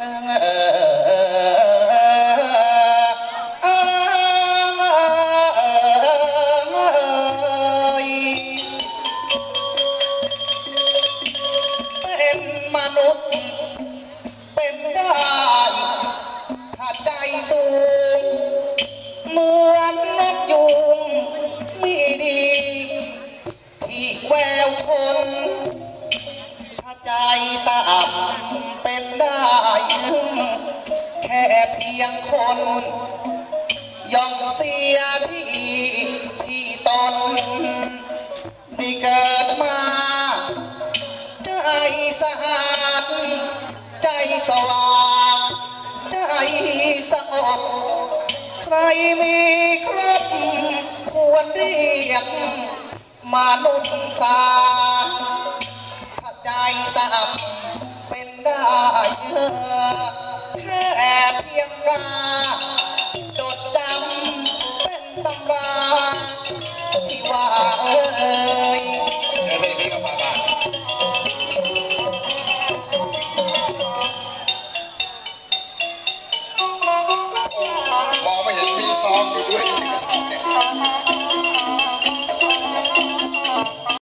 เป็นมนุษย์เป็นได้ถ้าใจสูงเหมือนนกยุงมีดีที่แววคนถ้าใจต่ำเป็นได้แค่เพียงคนย่อมเสียที่ตนได้เกิดมาใจสะอาดใจสว่างใจสงบใครมีครบควรเรียกมนุษย์สาถ้าใจต่ำเป็นได้แค่เพียงกาจดจำเป็นตำราที่ว่ามองไม่เห็นมีซองอยู่ด้วยในกระสอบเนี่ย